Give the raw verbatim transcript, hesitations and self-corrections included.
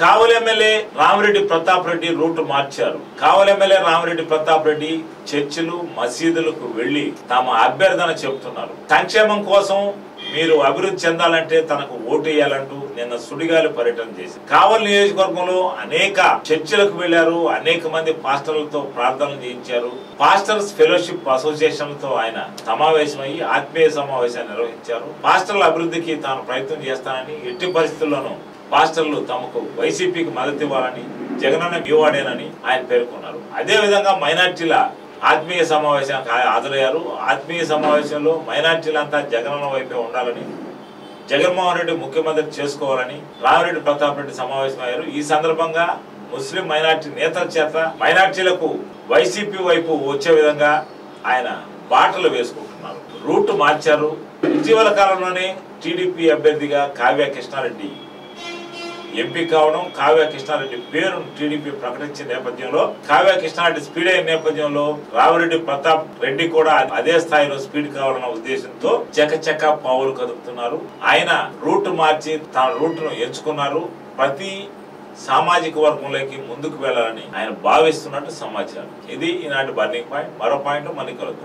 కావలి MLA Ramireddy Pratap Reddy route మార్చారు. Kavali MLA Ramireddy Pratap Reddy చర్చిలు మసీదులకు వెళ్లి తమ అభ్యర్థన చెబుతున్నారు. సంక్షేమం కోసం మీరు అభివృద్ధి చెందాలంటే తనకు ఓటు వేయాలంటూ నిన్న సుడిగాలి పర్యటన చేసి కావలి నియోజకవర్గంలో అనేక చర్చిలకు వెళ్లారు. అనేక మంది పాస్టర్లతో ప్రార్థనలు చేయించారు. పాస్టర్స్ ఫెలోషిప్ అసోసియేషన్లతో ఆయన సమావేశమై ఆత్మీయ సమావేశాన్ని నిర్వహించారు. పాస్టర్ల అభివృద్ధికి తాను ప్రయత్నం చేస్తానని, ఎట్టి పరిస్థితుల్లోనూ పాస్టర్లు తమకు వైసీపీకి మద్దతు ఇవ్వాలని, జగనన్న మీవాడేనని ఆయన పేర్కొన్నారు. అదే విధంగా మైనార్టీల ఆత్మీయ సమావేశానికి హాజరయ్యారు. ఆత్మీయ సమావేశంలో మైనార్టీలంతా జగనన్న వైపే ఉండాలని, జగన్మోహన్ రెడ్డి ముఖ్యమంత్రి చేసుకోవాలని రామిరెడ్డి ప్రతాప్ రెడ్డి సమావేశమయ్యారు. ఈ సందర్భంగా ముస్లిం మైనార్టీ నేతల చేత మైనార్టీలకు వైసీపీ వైపు వచ్చే విధంగా ఆయన బాటలు వేసుకుంటున్నారు. రూట్ మార్చారు. ఇటీవల కాలంలోనే టీడీపీ అభ్యర్థిగా కావ్య కృష్ణారెడ్డి ఎంపీ కావడం, కావ్య కృష్ణారెడ్డి పేరును టీడీపీ ప్రకటించిన నేపథ్యంలో, కావ్య కృష్ణారెడ్డి స్పీడ్ అయిన నేపథ్యంలో రామిరెడ్డి ప్రతాప్ రెడ్డి కూడా అదే స్థాయిలో స్పీడ్ కావాలన్న ఉద్దేశంతో చకచక పావులు కదుపుతున్నారు. ఆయన రూట్ మార్చి తన రూట్ ను ఎంచుకున్నారు. ప్రతి సామాజిక వర్గంలోకి ముందుకు వెళ్లాలని ఆయన భావిస్తున్నట్టు సమాచారం. ఇది ఈనాటి బర్నింగ్ పాయింట్. మరో పాయింట్ మనకి కలుద్దాం.